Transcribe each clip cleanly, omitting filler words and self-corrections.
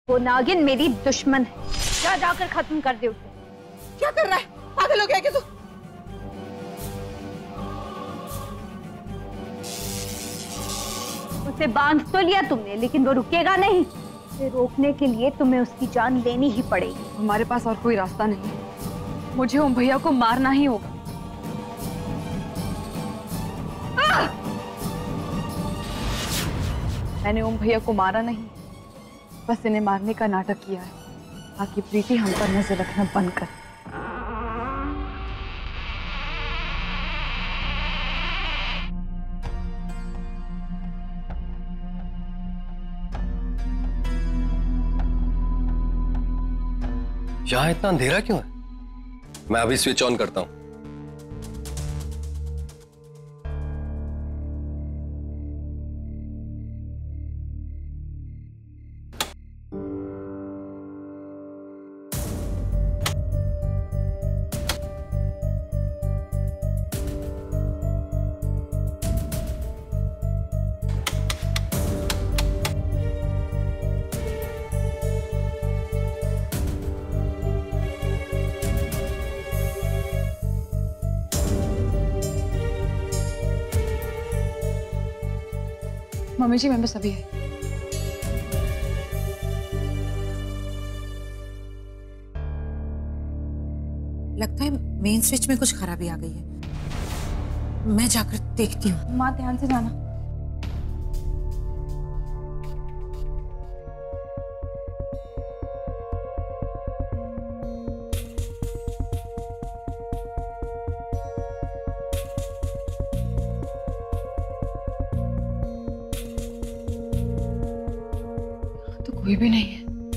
वो नागिन मेरी दुश्मन है, जा जाकर खत्म कर दे उसे। क्या कर रहा है? पागल हो गया क्या तू? उसे बांध तो लिया तुमने, लेकिन वो रुकेगा नहीं। उसे रोकने के लिए तुम्हें उसकी जान लेनी ही पड़ेगी। हमारे पास और कोई रास्ता नहीं, मुझे ओम भैया को मारना ही होगा। मैंने ओम भैया को मारा नहीं, बस इन्हें मारने का नाटक किया है ताकि प्रीति हम पर नजर रखना बंद कर। यहां इतना अंधेरा क्यों है? मैं अभी स्विच ऑन करता हूं। मम्मी जी, मैं बस अभी है। लगता है मेन स्विच में कुछ खराबी आ गई है। मैं जाकर देखती हूँ। माँ ध्यान से जाना। तो कोई भी नहीं है।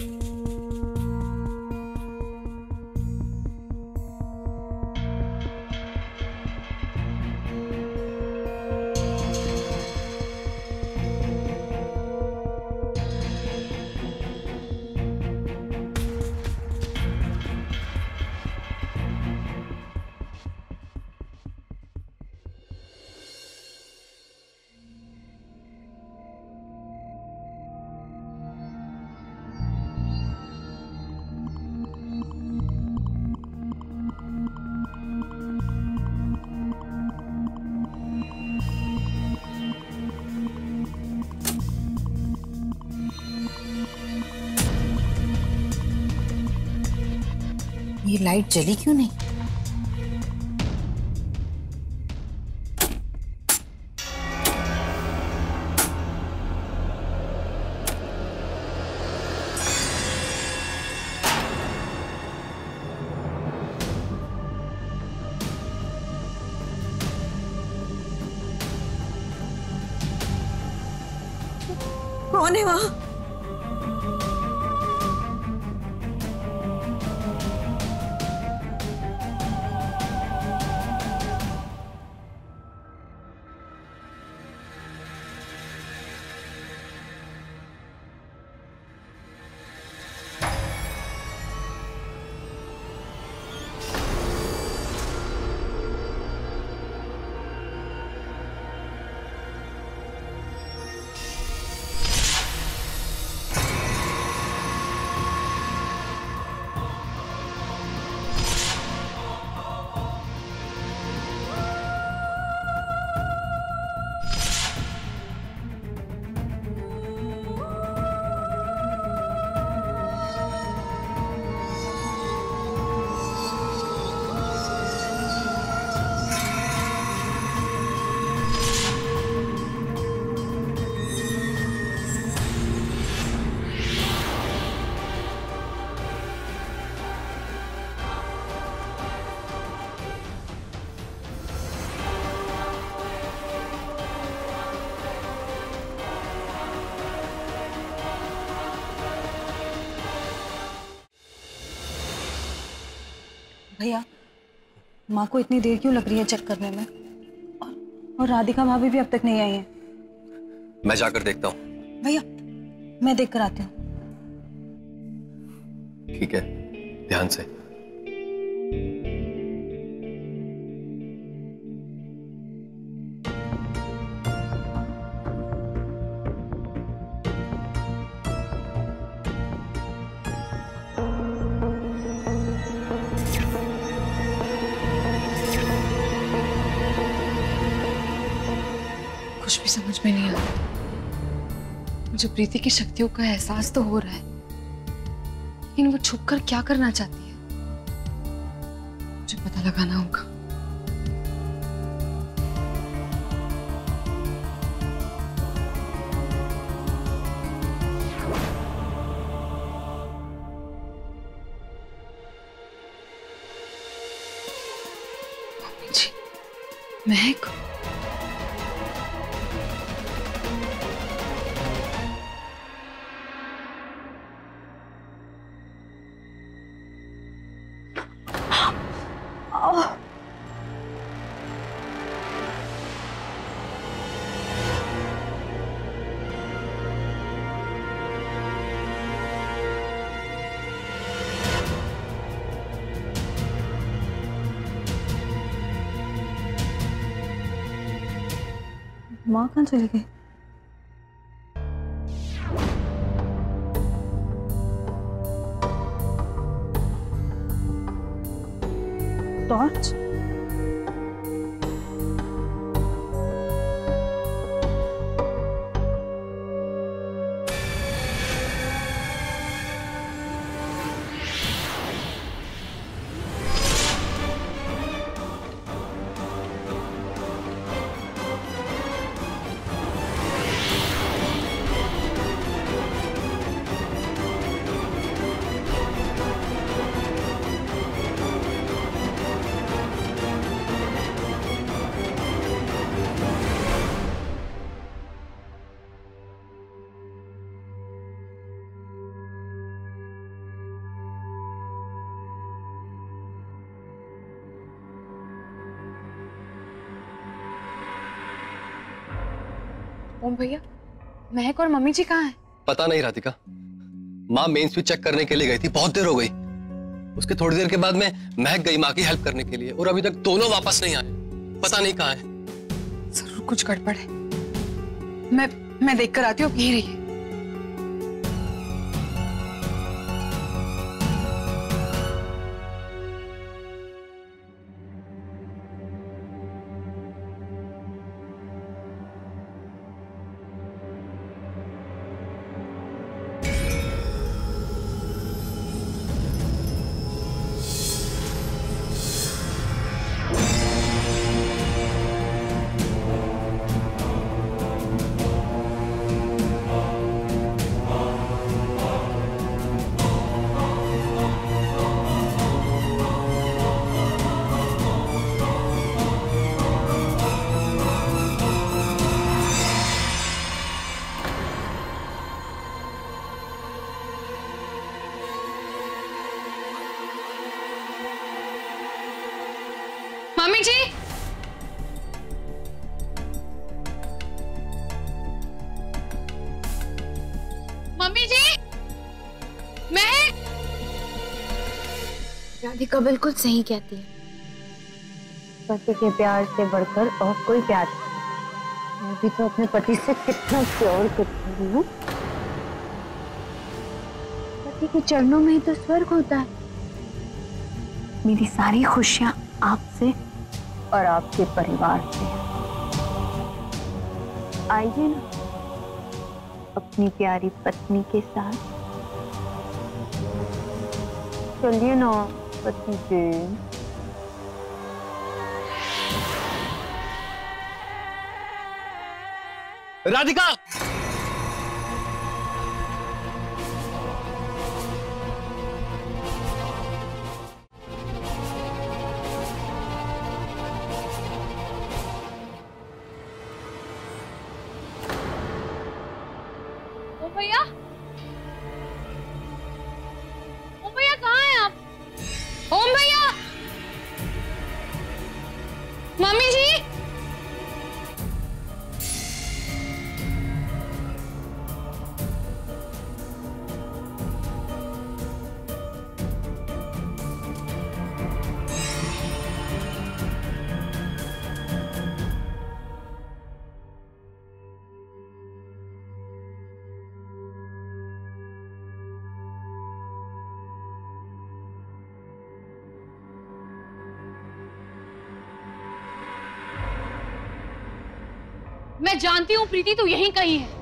ये लाइट जली क्यों नहीं? कौन है वहां? भैया, माँ को इतनी देर क्यों लग रही है चेक करने में? और राधिका भाभी भी अब तक नहीं आई है। मैं जाकर देखता हूँ। भैया, मैं देख कर आती हूँ। ठीक है, ध्यान से। कुछ भी समझ में नहीं आ रहा। मुझे प्रीति की शक्तियों का एहसास तो हो रहा है, लेकिन वो छुपकर क्या करना चाहती है मुझे पता लगाना होगा। मम्मी जी, महक, माँ कहाँ चली गई? टॉर्च? ओम भैया, महक और मम्मी जी कहाँ हैं? पता नहीं राधिका, माँ मेन स्विच चेक करने के लिए गई थी, बहुत देर हो गई। उसके थोड़ी देर के बाद में महक गई माँ की हेल्प करने के लिए, और अभी तक दोनों वापस नहीं आए। पता नहीं कहाँ है। जरूर कुछ गड़बड़ है। मैं देख कर आती हूँ, यहीं रहिए। मम्मी जी, मम्मी जी, महक। राधिका बिल्कुल सही कहती है। पति के प्यार से बढ़कर और कोई प्यार नहीं। मैं भी तो अपने पति से कितना प्यार करती हूँ। पति के चरणों में ही तो स्वर्ग होता है। मेरी सारी खुशियाँ आपसे और आपके परिवार से। आइए ना अपनी प्यारी पत्नी के साथ। चलिए ना पति देव। राधिका, ओम भैया, ओम भैया कहाँ हैं आप? ओम भैया, मम्मी जी। मैं जानती हूँ प्रीति तू यहीं कहीं है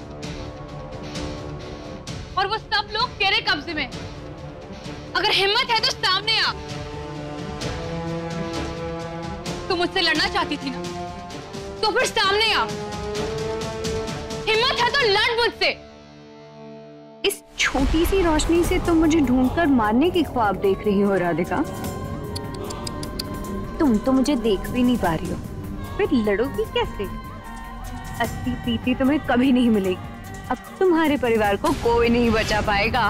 और वो सब लोग तेरे कब्जे में। अगर हिम्मत है तो सामने आ। तू मुझसे लड़ना चाहती थी ना, तो फिर सामने आ। हिम्मत है तो लड़ मुझसे। इस छोटी सी रोशनी से तुम मुझे ढूंढकर मारने की ख्वाब देख रही हो राधिका। तुम तो मुझे देख भी नहीं पा रही हो, फिर लड़ोगी कैसे? असली प्रीति तुम्हें कभी नहीं मिलेगी। अब तुम्हारे परिवार को कोई नहीं बचा पाएगा।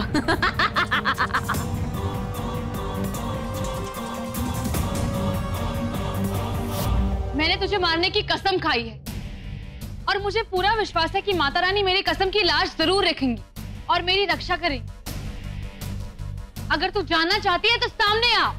मैंने तुझे मारने की कसम खाई है और मुझे पूरा विश्वास है कि माता रानी मेरी कसम की लाश जरूर रखेंगी और मेरी रक्षा करेंगी। अगर तू जानना चाहती है तो सामने आ।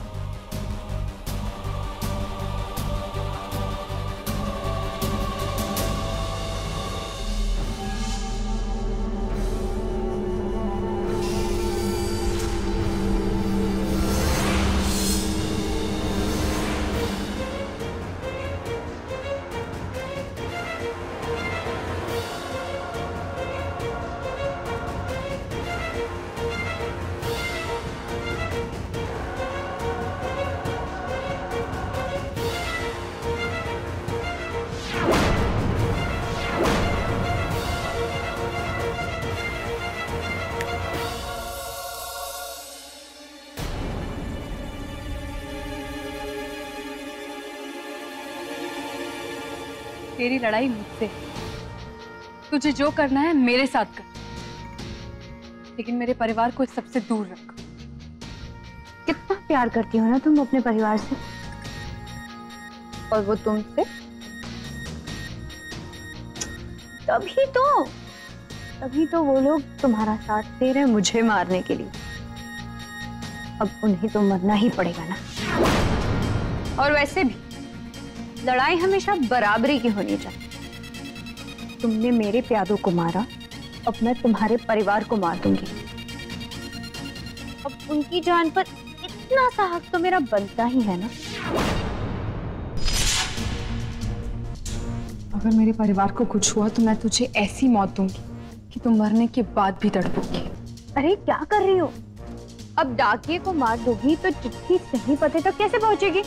तेरी लड़ाई मुझसे, तुझे जो करना है मेरे साथ कर, लेकिन मेरे परिवार को इस सबसे दूर रख। कितना प्यार करती हो ना तुम अपने परिवार से, और वो तुमसे। तभी तो वो लोग तुम्हारा साथ दे रहे हैं मुझे मारने के लिए। अब उन्हें तो मरना ही पड़ेगा ना। और वैसे भी लड़ाई हमेशा बराबरी की होनी चाहिए। तुमने मेरे प्यारों को मारा, अब मैं तुम्हारे परिवार को मार दूंगी। अब उनकी जान पर इतना सा हक तो मेरा बनता ही है ना। अगर मेरे परिवार को कुछ हुआ तो मैं तुझे ऐसी मौत दूंगी कि तुम मरने के बाद भी तड़पोगी। अरे क्या कर रही हो? अब डाकिये को मार दोगी तो चिट्ठी सही पते तक कैसे पहुंचेगी?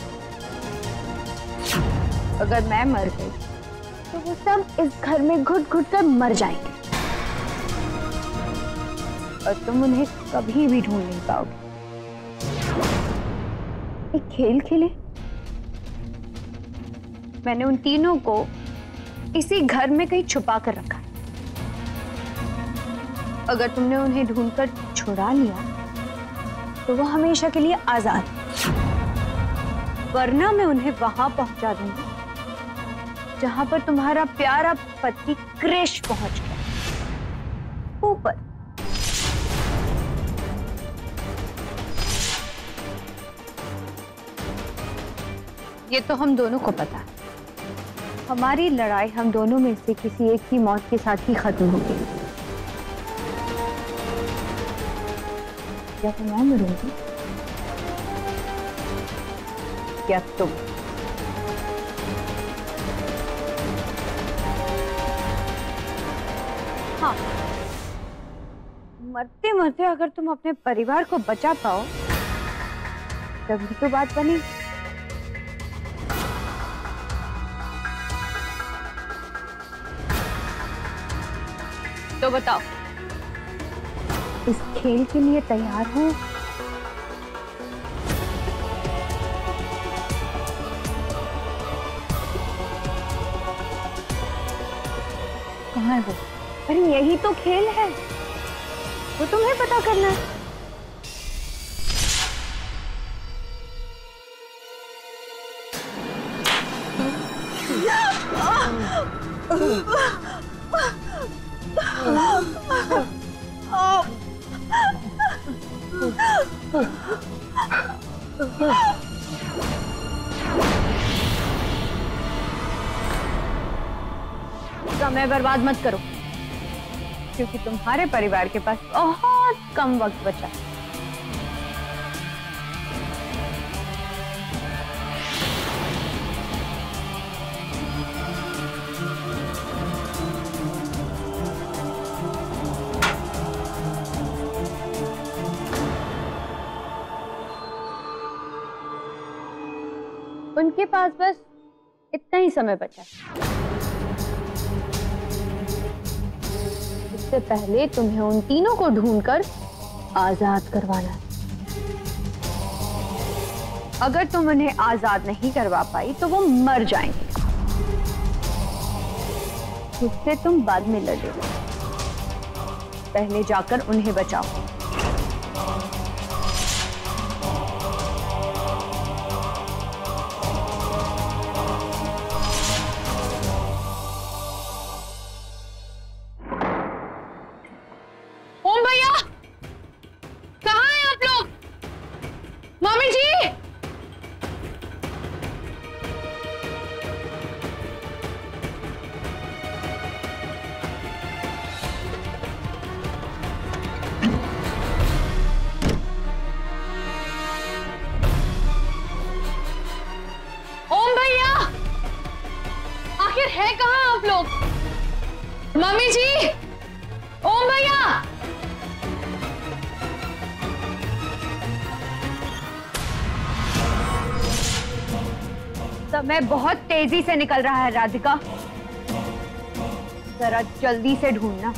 अगर मैं मर गई तो वो सब इस घर में घुट घुट कर मर जाएंगे और तुम उन्हें कभी भी ढूंढ नहीं पाओगे। एक खेल खेले। मैंने उन तीनों को इसी घर में कहीं छुपा कर रखा है। अगर तुमने उन्हें ढूंढकर छुड़ा लिया तो वो हमेशा के लिए आजाद, वरना मैं उन्हें वहां पहुंचा दूंगी जहां पर तुम्हारा प्यारा पति क्रिश पहुंच गया, ऊपर। ये तो हम दोनों को पता है। हमारी लड़ाई हम दोनों में से किसी एक की मौत के साथ ही खत्म होगी। या तो मैं मरूंगी या तुम। हाँ, मरते मरते अगर तुम अपने परिवार को बचा पाओ तभी तो बात बनी। तो बताओ, इस खेल के लिए तैयार हो? कहाँ है वो? अरे यही तो खेल है, वो तुम्हें पता करना है। समय बर्बाद मत करो, क्योंकि तुम्हारे परिवार के पास बहुत कम वक्त बचा है। उनके पास बस इतना ही समय बचा है। इससे पहले तुम्हें उन तीनों को ढूंढकर आजाद करवाना है। अगर तुम उन्हें आजाद नहीं करवा पाई तो वो मर जाएंगे। उससे तुम बाद में लड़ोगे, पहले जाकर उन्हें बचाओ। ओम भैया, कहाँ हैं आप लोग? मम्मी जी, ओम भैया, आखिर है कहाँ आप लोग? मम्मी जी, ओम भैया। समय बहुत तेजी से निकल रहा है राधिका, जरा जल्दी से ढूंढना।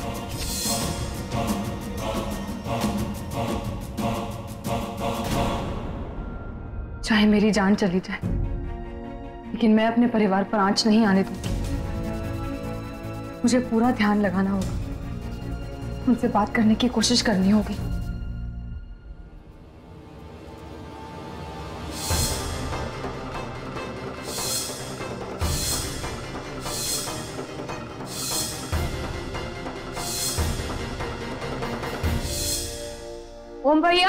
चाहे मेरी जान चली जाए, लेकिन मैं अपने परिवार पर आंच नहीं आने दूंगी। मुझे पूरा ध्यान लगाना होगा, उनसे बात करने की कोशिश करनी होगी। ओम भैया,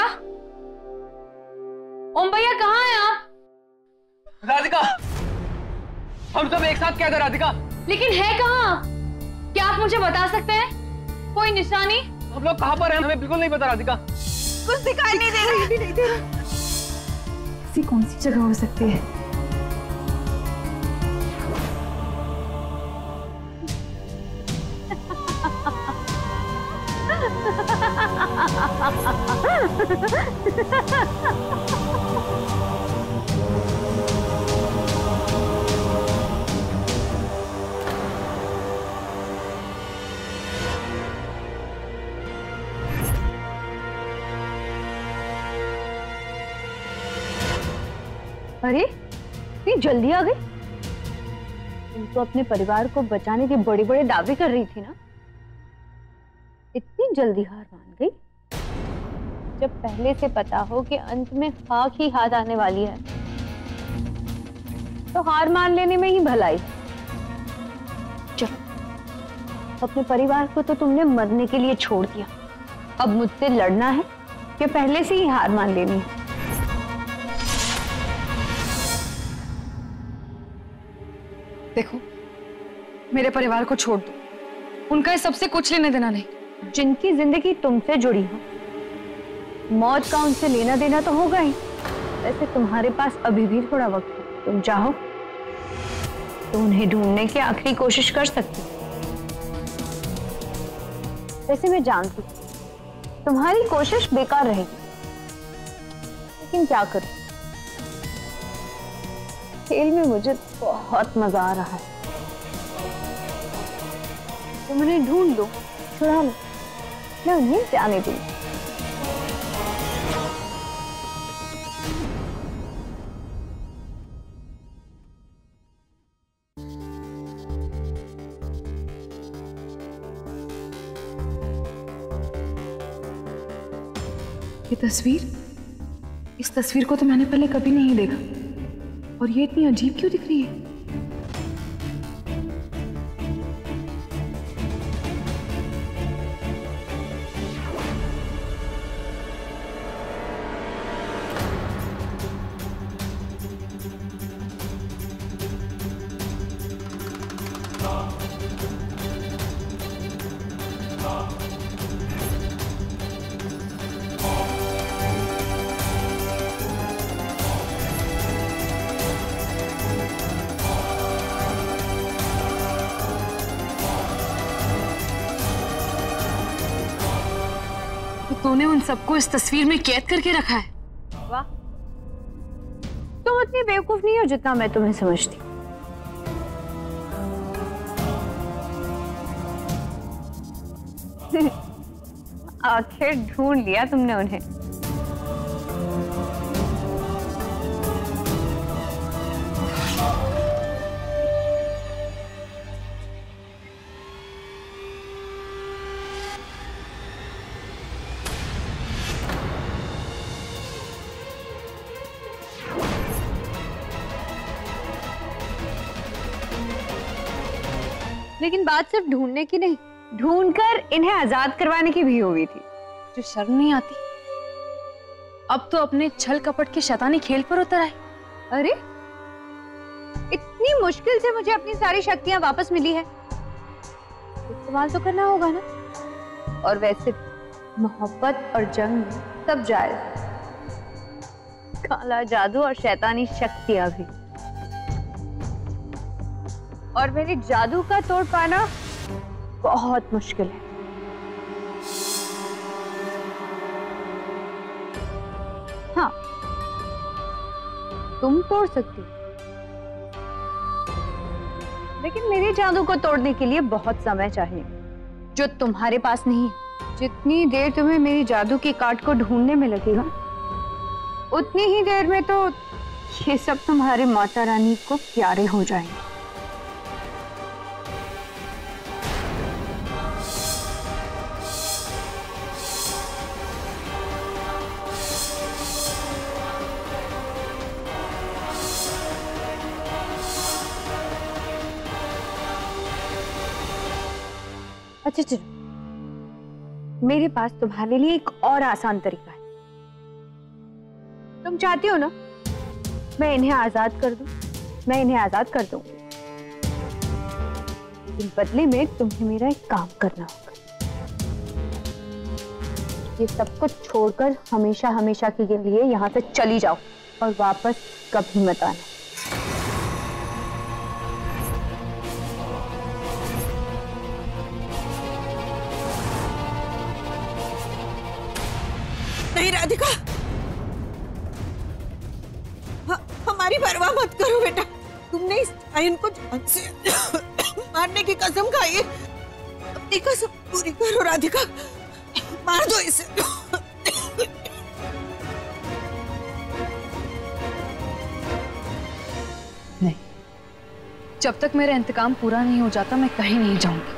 ओम भैया कहाँ हैं आप? राधिका, हम सब एक साथ क्या थे राधिका? लेकिन है कहाँ आप? क्या आप मुझे बता सकते हैं? कोई निशानी? हम लोग कहाँ पर हैं? हमें बिल्कुल नहीं पता राधिका। कुछ दिखाई नहीं दे रहा। ऐसी कौन सी जगह हो सकती है? अरे इतनी जल्दी आ गई? तुम तो अपने परिवार को बचाने के बड़े बड़े दावे कर रही थी ना, इतनी जल्दी हार मान गई? जब पहले से पता हो कि अंत में खाक ही हाथ आने वाली है, तो हार मान लेने में ही भलाई। चल, अपने परिवार को तो तुमने मरने के लिए छोड़ दिया, अब मुझसे लड़ना है या पहले से ही हार मान लेनी है? देखो, मेरे परिवार को छोड़ दो, उनका इस सबसे कुछ लेना देना नहीं। जिनकी जिंदगी तुमसे जुड़ी हो, मौत का उनसे लेना देना तो होगा ही। वैसे तुम्हारे पास अभी भी थोड़ा वक्त है, तुम चाहो तो उन्हें ढूंढने की आखिरी कोशिश कर सकती। वैसे मैं जानती हूँ तुम्हारी कोशिश बेकार रहेगी, लेकिन क्या करूं, खेल में मुझे बहुत मजा आ रहा है। तुम उन्हें ढूंढ लो, छुड़ा लो, मैं उन्हें जाने दूंगी। ये तस्वीर, इस तस्वीर को तो मैंने पहले कभी नहीं देखा, और ये इतनी अजीब क्यों दिख रही है? तूने उन सबको इस तस्वीर में कैद करके रखा है? वाह, तुम उतनी बेवकूफ नहीं हो जितना मैं तुम्हें समझती। आखिर ढूंढ लिया तुमने उन्हें। लेकिन बात सिर्फ ढूंढने की नहीं, ढूंढकर इन्हें आजाद करवाने की भी हुई थी। जो शर्म नहीं आती, अब तो अपने छल कपट के शैतानी खेल पर उतर आए। अरे इतनी मुश्किल से मुझे अपनी सारी शक्तियां वापस मिली है, इस्तेमाल तो करना होगा ना। और वैसे मोहब्बत और जंग में सब जायज, काला जादू और शैतानी शक्तियां भी। और मेरे जादू का तोड़ पाना बहुत मुश्किल है। हाँ, तुम तोड़ सकती हो, लेकिन मेरे जादू को तोड़ने के लिए बहुत समय चाहिए, जो तुम्हारे पास नहीं है। जितनी देर तुम्हें मेरी जादू की काट को ढूंढने में लगेगा, उतनी ही देर में तो ये सब तुम्हारे माता रानी को प्यारे हो जाएंगे। अच्छा चलो, मेरे पास तुम्हारे लिए एक और आसान तरीका है। तुम चाहती हो ना मैं इन्हें आजाद कर दूं? मैं इन्हें आजाद कर दूंगी, लेकिन बदले में तुम्हें मेरा एक काम करना होगा। ये सब कुछ छोड़कर हमेशा हमेशा के लिए यहाँ से चली जाओ और वापस कभी मत आना। नहीं राधिका, हमारी परवाह मत करो बेटा। तुमने इस आयन को जान से मारने की कसम खाई है, अपनी कसम पूरी करो राधिका, मार दो इसे। नहीं, जब तक मेरा इंतकाम पूरा नहीं हो जाता मैं कहीं नहीं जाऊंगी।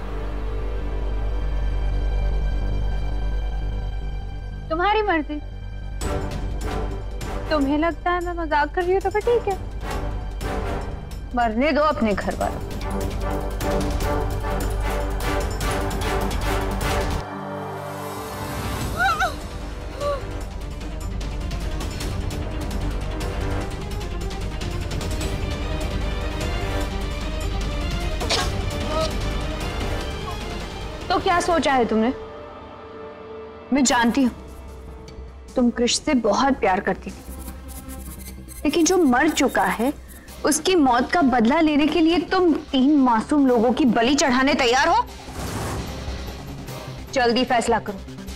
तुम्हारी मर्जी। तुम्हें लगता है मैं मजाक कर रही हूँ तो फिर ठीक है, मरने दो अपने घर वालों। तो क्या सोचा है तुमने? मैं जानती हूँ तुम कृष से बहुत प्यार करती थी, लेकिन जो मर चुका है उसकी मौत का बदला लेने के लिए तुम 3 मासूम लोगों की बलि चढ़ाने तैयार हो? जल्दी फैसला करो,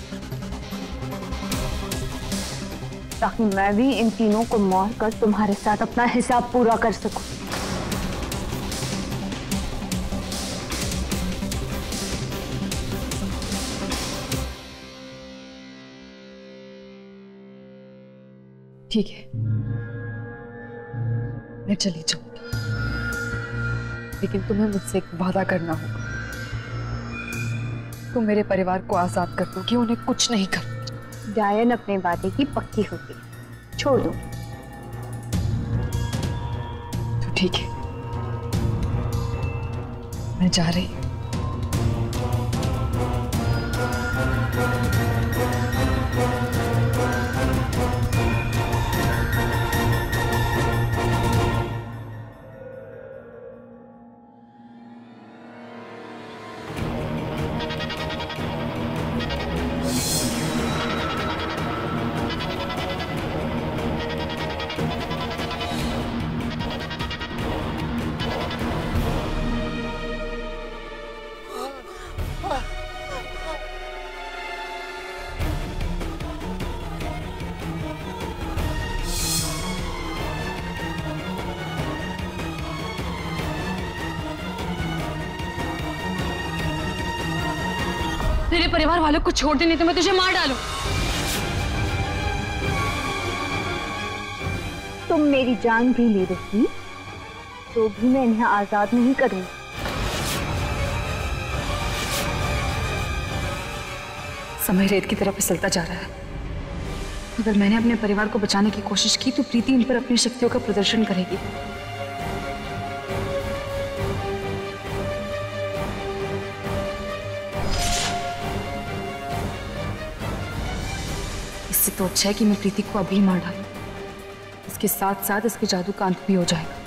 ताकि मैं भी इन तीनों को मारकर तुम्हारे साथ अपना हिसाब पूरा कर सकूं। ठीक है, मैं चली जाऊंगी, लेकिन तुम्हें मुझसे एक वादा करना होगा। तुम मेरे परिवार को आजाद कर दोगी, उन्हें कुछ नहीं करोगी। डायन अपने वादे की पक्की होती है, छोड़ दो। तो ठीक है, मैं जा रही हूँ। मेरे परिवार वालों को छोड़ दे, नहीं तो मैं तुझे मार डालूं। तुम मेरी जान भी ले रही तो भी मैं इन्हें आजाद नहीं करूंगी। समय रेत की तरह फिसलता जा रहा है। अगर मैंने अपने परिवार को बचाने की कोशिश की तो प्रीति इन पर अपनी शक्तियों का प्रदर्शन करेगी। इससे तो अच्छा है कि मैं प्रीति को अभी मार डालूं। इसके साथ साथ इसके जादू का अंत भी हो जाएगा।